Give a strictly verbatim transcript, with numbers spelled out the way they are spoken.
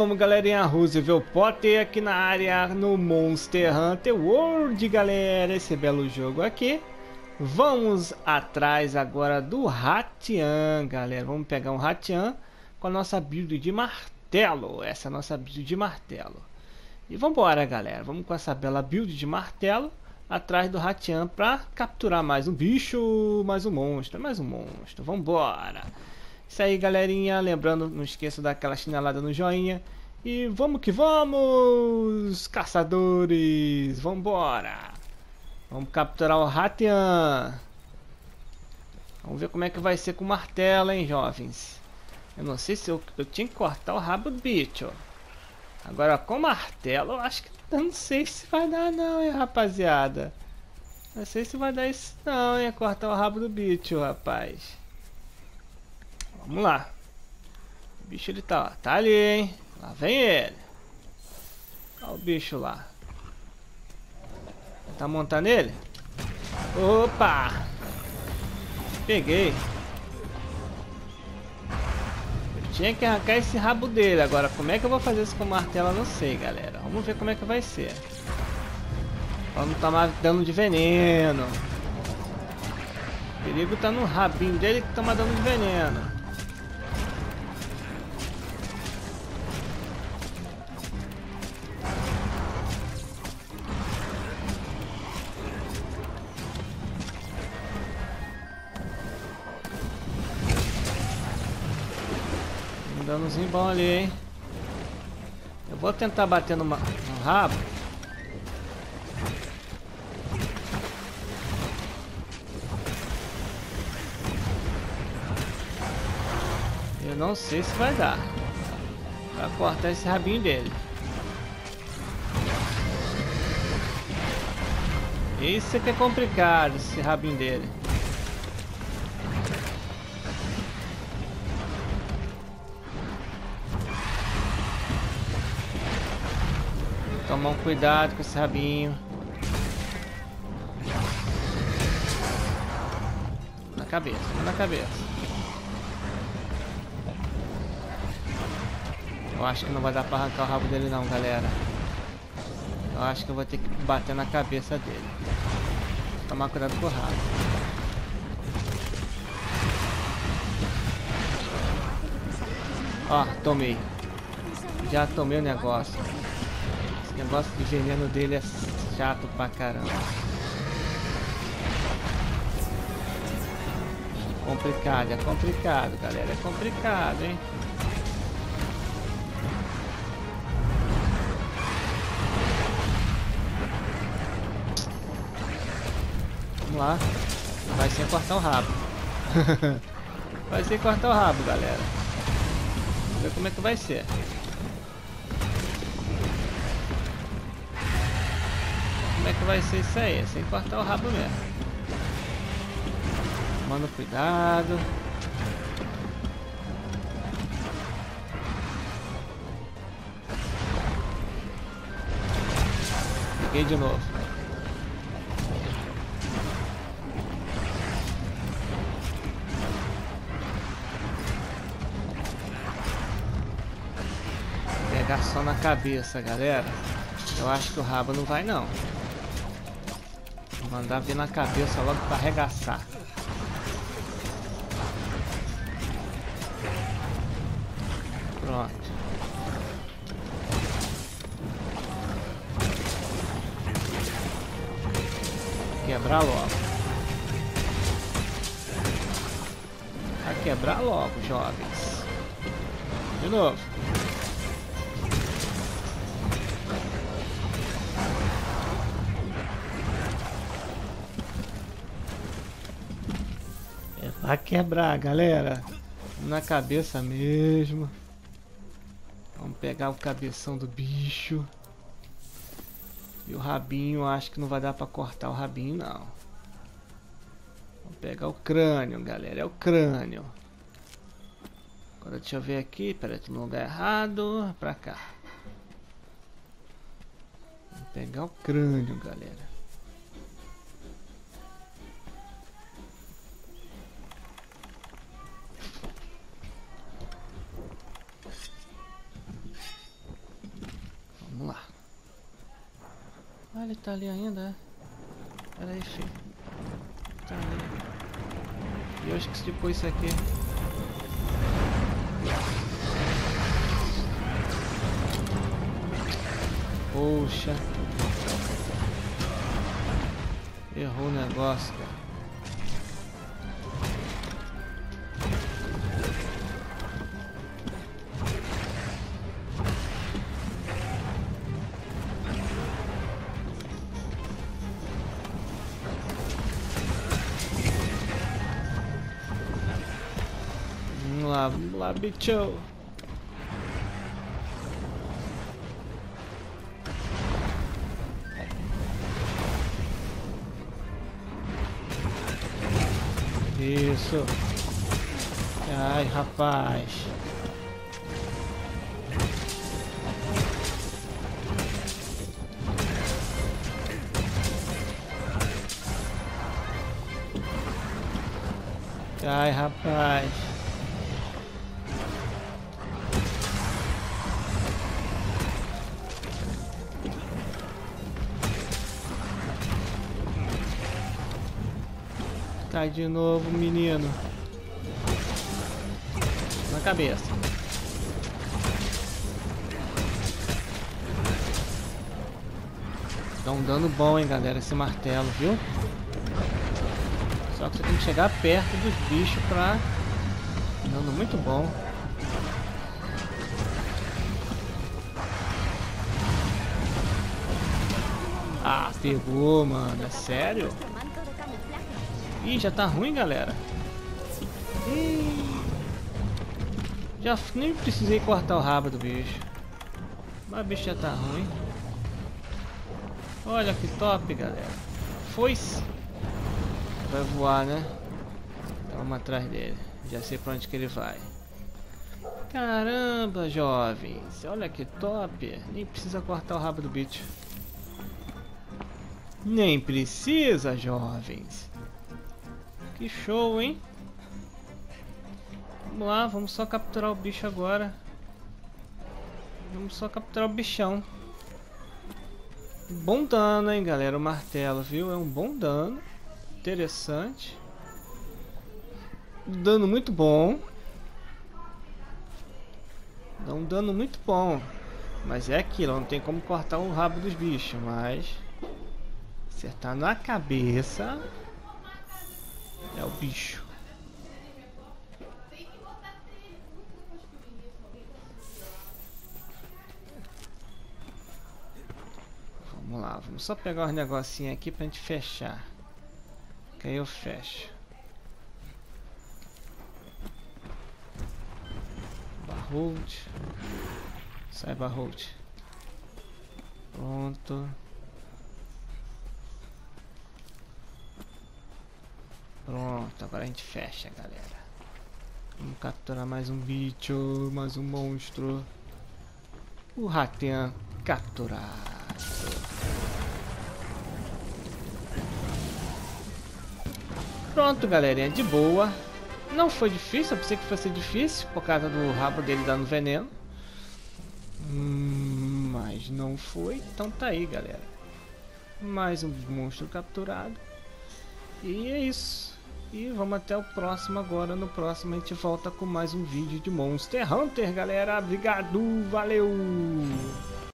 Vamos, galerinha, Roosevelt Potter aqui na área no Monster Hunter World, galera, esse belo jogo aqui. Vamos atrás agora do Hatian, galera. Vamos pegar um Hatian com a nossa build de martelo. Essa é a nossa build de martelo. E vamos embora, galera. Vamos com essa bela build de martelo atrás do Hatian para capturar mais um bicho, mais um monstro, mais um monstro. Vamos embora. Isso aí, galerinha. Lembrando, não esqueça daquela chinelada no joinha. E vamos que vamos, caçadores. Vamos embora. Vamos capturar o Hatian. Vamos ver como é que vai ser com o martelo, hein, jovens. Eu não sei se eu, eu tinha que cortar o rabo do bicho. Agora com o martelo, eu acho que eu não sei se vai dar não, hein, rapaziada. Não sei se vai dar isso não, hein, cortar o rabo do bicho, rapaz. Vamos lá. O bicho ele tá, ó, tá ali, hein. Lá vem ele. Olha o bicho lá. Tá montando ele? Opa! Peguei. Eu tinha que arrancar esse rabo dele. Agora, como é que eu vou fazer isso com o martelo? Eu não sei, galera. Vamos ver como é que vai ser. Vamos tomar dano de veneno. O perigo tá no rabinho dele que toma dano de veneno. Um danozinho bom ali, hein? Eu vou tentar bater no, no rabo. Eu não sei se vai dar pra cortar esse rabinho dele. Isso é que é complicado, esse rabinho dele. Tomar um cuidado com esse rabinho. Na cabeça, na cabeça. Eu acho que não vai dar pra arrancar o rabo dele não, galera. Eu acho que eu vou ter que bater na cabeça dele. Tomar cuidado com o rabo. Ó, tomei. Já tomei o negócio. Esse negócio de veneno dele é chato pra caramba. Complicado, é complicado, galera. É complicado, hein? Vamos lá. Vai ser cortar o rabo. Vai ser cortar o rabo, galera. Vamos ver como é que vai ser. Como é que vai ser isso aí? Sem cortar o rabo mesmo. Tomando cuidado. Peguei de novo. Vou pegar só na cabeça, galera. Eu acho que o rabo não vai não. Vou mandar vir na cabeça logo para arregaçar. Pronto. Quebrar logo. Vai quebrar logo, jovens. De novo. Vai quebrar, galera. Na cabeça mesmo. Vamos pegar o cabeção do bicho. E o rabinho, acho que não vai dar pra cortar o rabinho, não. Vamos pegar o crânio, galera. É o crânio. Agora deixa eu ver aqui. Pera aí, tô no lugar errado. Pra cá. Vamos pegar o crânio, galera. Ah, ele tá ali ainda. Pera aí, filho. Tá ali. E eu esqueci de pôr isso aqui. Poxa. Errou o negócio, cara. Vamos lá, vamos lá, bicho. Isso. Ai, rapaz. Ai, rapaz. Cai de novo, menino. Na cabeça. Dá um dano bom, hein, galera, esse martelo, viu? Só que você tem que chegar perto dos bichos pra... Dano muito bom. Ah, pegou, mano. É sério? Ih, já tá ruim, galera. Ih, já nem precisei cortar o rabo do bicho. Mas o bicho já tá ruim. Olha que top, galera. Foi-se. Vai voar, né? Então vamos atrás dele. Já sei pra onde que ele vai. Caramba, jovens. Olha que top. Nem precisa cortar o rabo do bicho. Nem precisa, jovens. Que show, hein? Vamos lá, vamos só capturar o bicho agora. Vamos só capturar o bichão. Bom dano, hein, galera, o martelo, viu? É um bom dano. Interessante. Dano muito bom. Dá um dano muito bom. Mas é aquilo, não tem como cortar o rabo dos bichos, mas... acertar na cabeça... é o bicho. Vamos lá, vamos só pegar os negocinhos aqui pra gente fechar. Que aí eu fecho. Barrolt. Sai, Barrolt. Pronto. Pronto, agora a gente fecha, galera. Vamos capturar mais um bicho, mais um monstro. O Rathian capturado. Pronto, galerinha, de boa. Não foi difícil, eu pensei que fosse difícil por causa do rabo dele dando veneno. Hum, mas não foi, então tá aí, galera. Mais um monstro capturado. E é isso. E vamos até o próximo agora. No próximo a gente volta com mais um vídeo de Monster Hunter, galera. Obrigado, valeu!